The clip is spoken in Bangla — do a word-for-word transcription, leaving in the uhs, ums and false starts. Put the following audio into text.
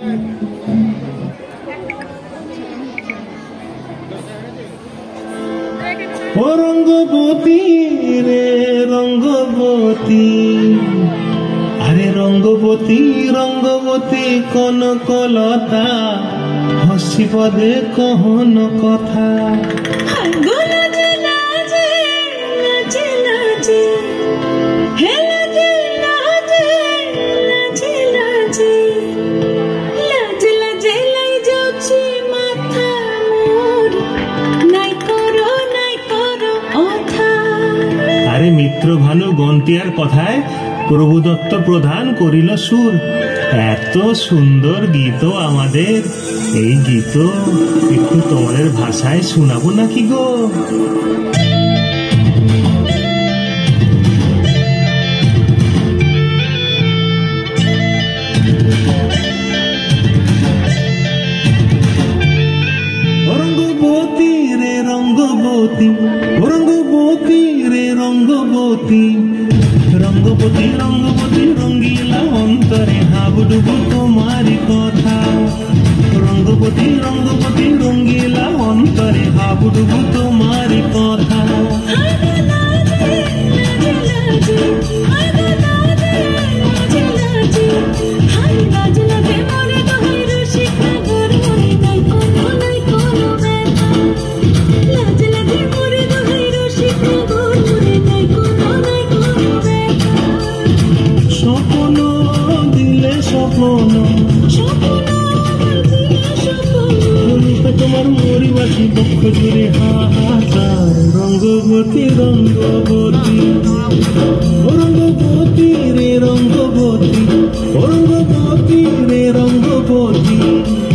ও রঙ্গবতী রে রঙ্গবতী, আরে রঙ্গবতী রঙ্গবতী কনকলতা, হসিব দে কহন কথা। আরে মিত্র ভানু গন্তিয়ার কথায় প্রভুদত্ত প্রধান করিল সুর। এত সুন্দর গীত আমাদের, এই গীত একটু তোমাদের ভাষায় শোনাবো নাকি গো? রঙ্গবতী রে রঙ্গবতী, রঙ্গবতী রে রঙ্গবতী, রঙ্গবতী রঙ্গবতী রঙ্গিলা অন্তরে হাবুডুবু তোমারি কথা। রঙ্গবতী রঙ্গবতী রঙ্গিলা অন্তরে হাবুডুবু তোমারি কথা। স্বপ্ন দিলে স্বপ্ন, তোমার মরিবাসী বক্ষ জুড়ে হাহাকার। রঙ্গবতী রঙ্গবতী, রঙ্গবতী রে রঙ্গবতী, রঙ্গবতী রে রঙ্গবতী।